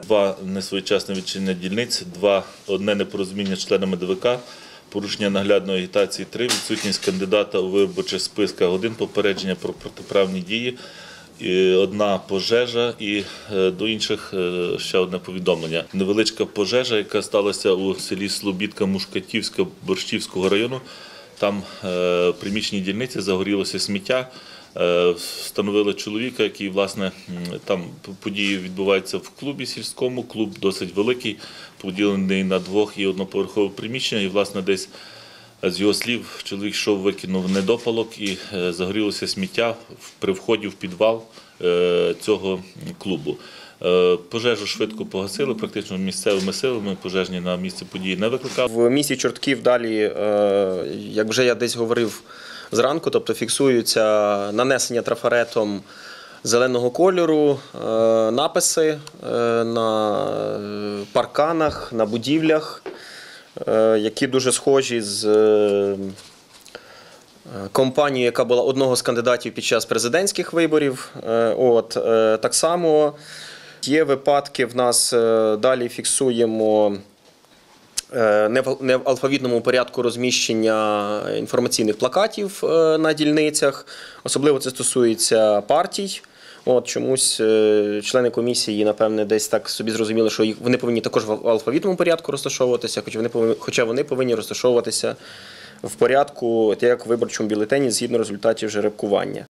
2 несвоєчасне відчинення дільниць, одне непорозуміння з членами ДВК, порушення наглядної агітації 3, відсутність кандидата у виборчих списках 1, попередження про протиправні дії, 1 пожежа і до інших ще одне повідомлення. Невеличка пожежа, яка сталася у селі Слобідка Мушкатівська Борщівського району. Там в приміщенні дільниці загорілося сміття. Встановили чоловіка, який, власне, там події відбуваються в клубі сільському. Клуб досить великий, поділений на 2- і 1-поверхове приміщення. І, власне, десь з його слів, чоловік йшов, викинув недопалок і загорілося сміття при вході в підвал цього клубу. Пожежу швидко погасили, практично місцевими силами, пожежні на місце події не викликав. В місті Чортків далі, як вже я десь говорив зранку, тобто фіксуються нанесення трафаретом зеленого кольору, написи на парканах, на будівлях, які дуже схожі з компанією, яка була одного з кандидатів під час президентських виборів. Так само є випадки, в нас далі фіксуємо не в алфавітному порядку розміщення інформаційних плакатів на дільницях. Особливо це стосується партій. Чомусь члени комісії, напевне, десь так собі зрозуміли, що вони повинні також в алфавітному порядку розташовуватися, хоча вони повинні розташовуватися в порядку, як в виборчому бюлетені, згідно результатів жеребкування.